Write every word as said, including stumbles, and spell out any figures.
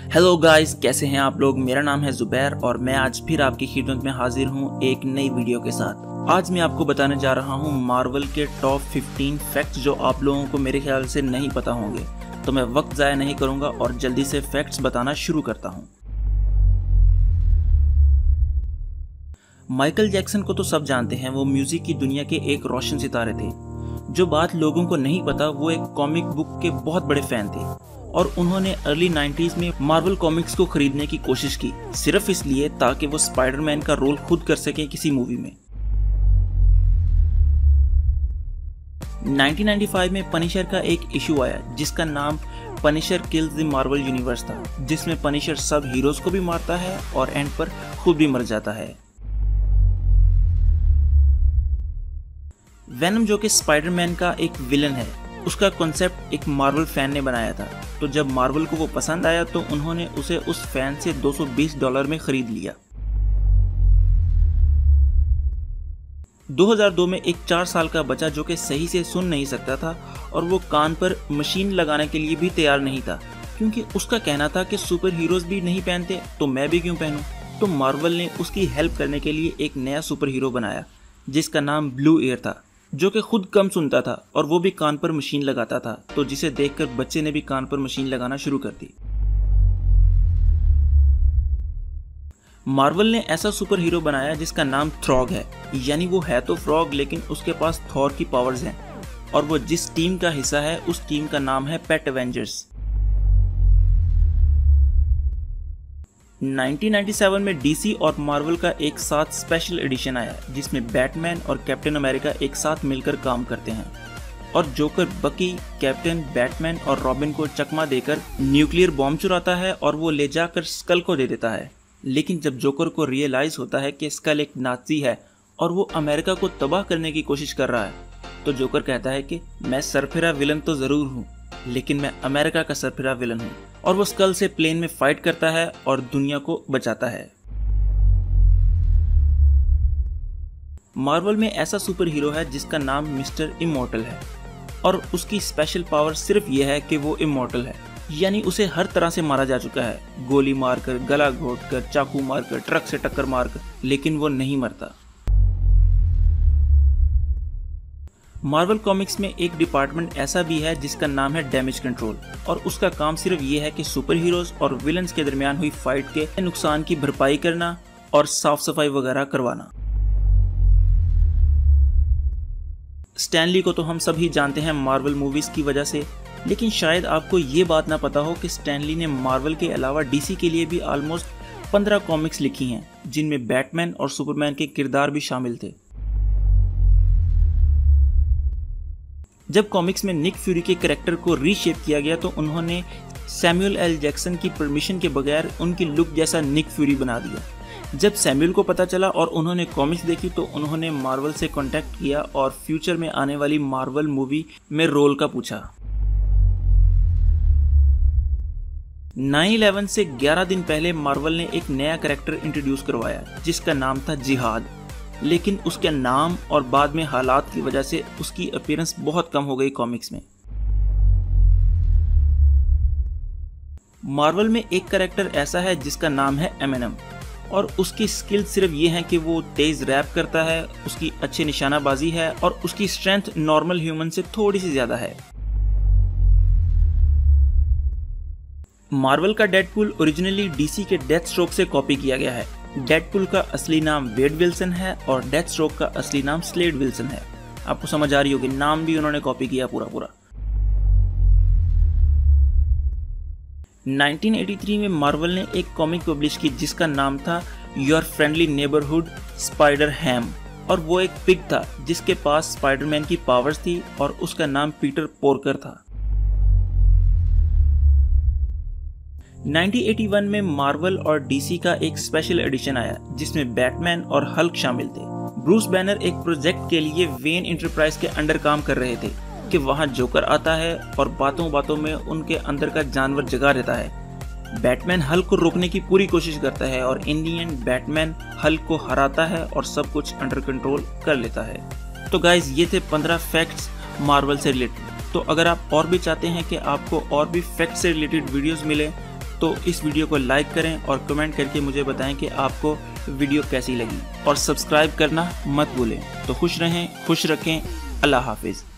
Hello guys, कैसे हैं आप लोग। मेरा नाम है जुबैर और मैं आज फिर आपकी खिदमत में हाजिर हूं एक नई वीडियो के साथ। आज मैं आपको बताने जा रहा हूं मार्वल के टॉप पंद्रह फैक्ट्स जो आप लोगों को मेरे ख्याल से नहीं पता होंगे। तो मैं वक्त ज़ाया नहीं करूंगा और जल्दी से फैक्ट्स बताना शुरू करता हूं। माइकल जैक्सन को तो सब जानते हैं, वो म्यूजिक की दुनिया के एक रोशन सितारे थे। जो बात लोगों को नहीं पता, वो एक कॉमिक बुक के बहुत बड़े फैन थे और उन्होंने अर्ली नाइंटीज़ में मार्वल कॉमिक्स को खरीदने की कोशिश की, सिर्फ इसलिए ताकि वो स्पाइडरमैन का रोल खुद कर सकें किसी मूवी में। नाइंटीन नाइंटी फाइव में पनिशर का एक इशू आया जिसका नाम Punisher kills the Marvel universe था, जिसमें पनिशर सब हीरोज को भी मारता है और एंड पर खुद भी मर जाता है। वेनम, जो कि स्पाइडरमैन का एक विलन है, उसका कॉन्सेप्ट एक मार्वल फैन ने बनाया था। तो जब मार्वल को वो पसंद आया तो उन्होंने उसे उस फैन से दो सौ बीस डॉलर में खरीद लिया। दो हज़ार दो में एक चार साल का बच्चा जो कि सही से सुन नहीं सकता था और वो कान पर मशीन लगाने के लिए भी तैयार नहीं था, क्योंकि उसका कहना था कि सुपर हीरोज भी नहीं पहनते तो मैं भी क्यों पहनूं। तो मार्वल ने उसकी हेल्प करने के लिए एक नया सुपर हीरो बनाया जिसका नाम ब्लू एयर था, जो कि खुद कम सुनता था और वो भी कान पर मशीन लगाता था। तो जिसे देखकर बच्चे ने भी कान पर मशीन लगाना शुरू कर दी। मार्वल ने ऐसा सुपर हीरो बनाया जिसका नाम थ्रॉग है, यानी वो है तो फ्रॉग लेकिन उसके पास थॉर की पावर्स हैं और वो जिस टीम का हिस्सा है उस टीम का नाम है pet avengers. Nineteen ninety seven में डीसी और मार्वल का एक साथ स्पेशल एडिशन आया जिसमें बैटमैन और कैप्टन अमेरिका एक साथ मिलकर काम करते हैं और जोकर बकी, कैप्टन, बैटमैन और रॉबिन को चकमा देकर न्यूक्लियर बॉम्ब चुराता है और वो ले जाकर स्कल को दे देता है। लेकिन जब जोकर को रियलाइज होता है कि स्कल एक नाज़ी है और वो अमेरिका को तबाह करने की कोशिश कर रहा है, तो जोकर कहता है कि मैं सरफिरा विलन तो जरूर हूँ, लेकिन मैं अमेरिका का सरफिरा विलन हूँ। और वो स्कल से प्लेन में फाइट करता है और दुनिया को बचाता है। मार्वल में ऐसा सुपर हीरो है जिसका नाम मिस्टर इमॉर्टल है और उसकी स्पेशल पावर सिर्फ यह है कि वो इमॉर्टल है, यानी उसे हर तरह से मारा जा चुका है, गोली मारकर, गला घोंटकर, चाकू मारकर, ट्रक से टक्कर मारकर, लेकिन वो नहीं मरता। मार्वल कॉमिक्स में एक डिपार्टमेंट ऐसा भी है जिसका नाम है डैमेज कंट्रोल और उसका काम सिर्फ ये है कि सुपर हीरोज और विलन्स के दरमियान हुई फाइट के नुकसान की भरपाई करना और साफ सफाई वगैरह करवाना। स्टैन ली को तो हम सभी जानते हैं मार्वल मूवीज की वजह से, लेकिन शायद आपको ये बात ना पता हो कि स्टैन ली ने मार्वल के अलावा डीसी के लिए भी ऑलमोस्ट पंद्रह कॉमिक्स लिखी हैं जिनमें बैटमैन और सुपरमैन के किरदार भी शामिल थे। जब कॉमिक्स में निक फ्यूरी के कैरेक्टर को रीशेप किया गया तो उन्होंने सैमुअल एल जैक्सन की परमिशन के बगैर उनकी लुक जैसा निक फ्यूरी बना दिया। जब सैमुअल को पता चला और उन्होंने कॉमिक्स देखी तो उन्होंने मार्वल से कांटेक्ट किया और फ्यूचर में आने वाली मार्वल मूवी में रोल का पूछा। नाइन इलेवन से ग्यारह दिन पहले मार्वल ने एक नया कैरेक्टर इंट्रोड्यूस करवाया जिसका नाम था जिहाद, लेकिन उसके नाम और बाद में हालात की वजह से उसकी अपीयरेंस बहुत कम हो गई कॉमिक्स में। मार्वल में एक कैरेक्टर ऐसा है जिसका नाम है एमिनेम और उसकी स्किल सिर्फ ये है कि वो तेज रैप करता है, उसकी अच्छी निशानाबाजी है और उसकी स्ट्रेंथ नॉर्मल ह्यूमन से थोड़ी सी ज्यादा है। मार्वल का डेडपूल ओरिजिनली डीसी के डेथस्ट्रोक से कॉपी किया गया है। डेडपूल का असली नाम वेड विल्सन है और डेथस्ट्रोक का असली नाम स्लेड विल्सन है। आपको समझ आ रही होगी, नाम भी उन्होंने कॉपी किया पूरा पूरा। नाइंटीन एटी थ्री में मार्वल ने एक कॉमिक पब्लिश की जिसका नाम था your friendly neighbourhood Spider Ham और वो एक पिग था जिसके पास स्पाइडरमैन की पावर्स थी और उसका नाम पीटर पोर्कर था। नाइंटीन एटी वन में मार्वल और डीसी का एक स्पेशल एडिशन आया जिसमें बैटमैन और हल्क शामिल थे। ब्रूस बैनर एक प्रोजेक्ट के लिए वेन एंटरप्राइज के अंडर काम कर रहे थे कि वहां जोकर आता है और बातों बातों में उनके अंदर का जानवर जगा रहता है। बैटमैन हल्क को रोकने की पूरी कोशिश करता है और in the end Batman Hulk को हराता है और सब कुछ अंडर कंट्रोल कर लेता है। तो गाइज, ये थे पंद्रह फैक्ट्स मार्वल से रिलेटेड। तो अगर आप और भी चाहते हैं कि आपको और भी फैक्ट से रिलेटेड वीडियोस मिले तो इस वीडियो को लाइक करें और कमेंट करके मुझे बताएं कि आपको वीडियो कैसी लगी, और सब्सक्राइब करना मत भूलें। तो खुश रहें, खुश रखें, अल्लाह हाफिज़।